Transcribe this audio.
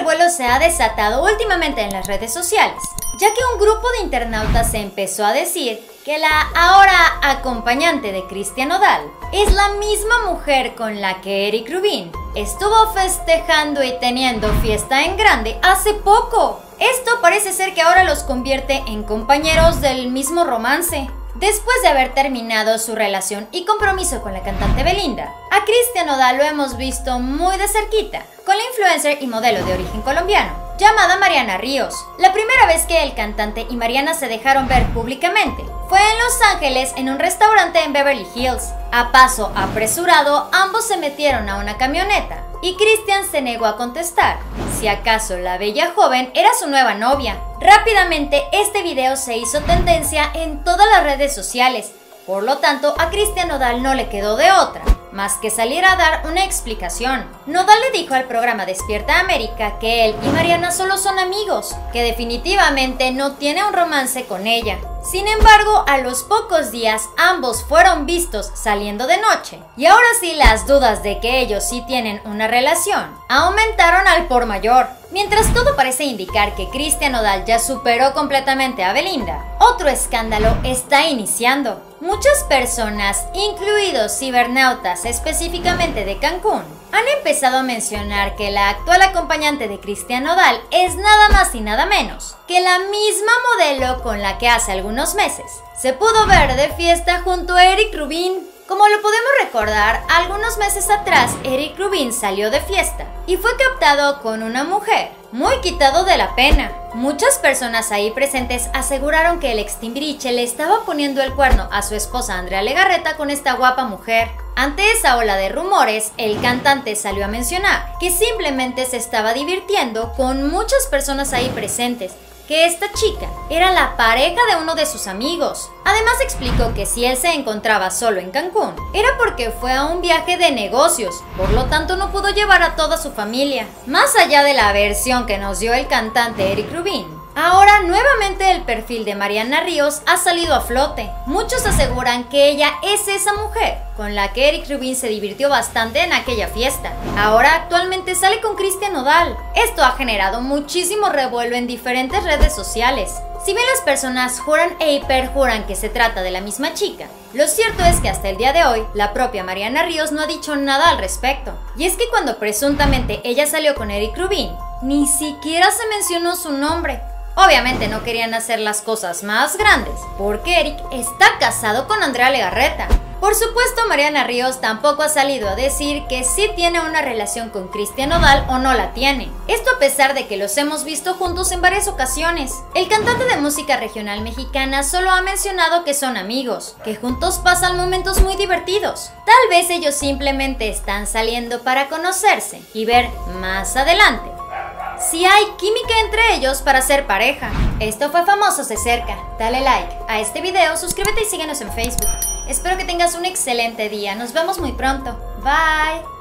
revuelo se ha desatado últimamente en las redes sociales, ya que un grupo de internautas se empezó a decir que la ahora acompañante de Cristian Nodal es la misma mujer con la que Eric Rubin estuvo festejando y teniendo fiesta en grande hace poco. Esto parece ser que ahora los convierte en compañeros del mismo romance. Después de haber terminado su relación y compromiso con la cantante Belinda, a Cristian Nodal lo hemos visto muy de cerquita con la influencer y modelo de origen colombiano llamada Mariana Ríos. La primera vez que el cantante y Mariana se dejaron ver públicamente fue en Los Ángeles en un restaurante en Beverly Hills. A paso apresurado, ambos se metieron a una camioneta y Cristian se negó a contestar si acaso la bella joven era su nueva novia. Rápidamente este video se hizo tendencia en todas las redes sociales, por lo tanto a Cristian Nodal no le quedó de otra más que salir a dar una explicación. Nodal le dijo al programa Despierta América que él y Mariana solo son amigos, que definitivamente no tiene un romance con ella. Sin embargo, a los pocos días ambos fueron vistos saliendo de noche, y ahora sí las dudas de que ellos sí tienen una relación aumentaron al por mayor. Mientras todo parece indicar que Cristian Nodal ya superó completamente a Belinda, otro escándalo está iniciando. Muchas personas, incluidos cibernautas específicamente de Cancún, han empezado a mencionar que la actual acompañante de Cristian Nodal es nada más y nada menos que la misma modelo con la que hace algunos meses se pudo ver de fiesta junto a Eric Rubin. Como lo podemos recordar, algunos meses atrás Eric Rubin salió de fiesta y fue captado con una mujer, muy quitado de la pena. Muchas personas ahí presentes aseguraron que el ex Timbiriche le estaba poniendo el cuerno a su esposa Andrea Legarreta con esta guapa mujer. Ante esa ola de rumores, el cantante salió a mencionar que simplemente se estaba divirtiendo con muchas personas ahí presentes, que esta chica era la pareja de uno de sus amigos. Además explicó que si él se encontraba solo en Cancún, era porque fue a un viaje de negocios, por lo tanto no pudo llevar a toda su familia. Más allá de la versión que nos dio el cantante Eric Rubin, ahora nuevamente el perfil de Mariana Ríos ha salido a flote. Muchos aseguran que ella es esa mujer con la que Eric Rubin se divirtió bastante en aquella fiesta. Ahora actualmente sale con Cristian Nodal. Esto ha generado muchísimo revuelo en diferentes redes sociales. Si bien las personas juran e perjuran que se trata de la misma chica, lo cierto es que hasta el día de hoy, la propia Mariana Ríos no ha dicho nada al respecto. Y es que cuando presuntamente ella salió con Eric Rubin, ni siquiera se mencionó su nombre. Obviamente no querían hacer las cosas más grandes, porque Eric está casado con Andrea Legarreta. Por supuesto, Mariana Ríos tampoco ha salido a decir que sí tiene una relación con Cristian Nodal o no la tiene. Esto a pesar de que los hemos visto juntos en varias ocasiones. El cantante de música regional mexicana solo ha mencionado que son amigos, que juntos pasan momentos muy divertidos. Tal vez ellos simplemente están saliendo para conocerse y ver más adelante si hay química entre ellos para ser pareja. Esto fue Famosos de Cerca. Dale like a este video, suscríbete y síguenos en Facebook. Espero que tengas un excelente día. Nos vemos muy pronto. Bye.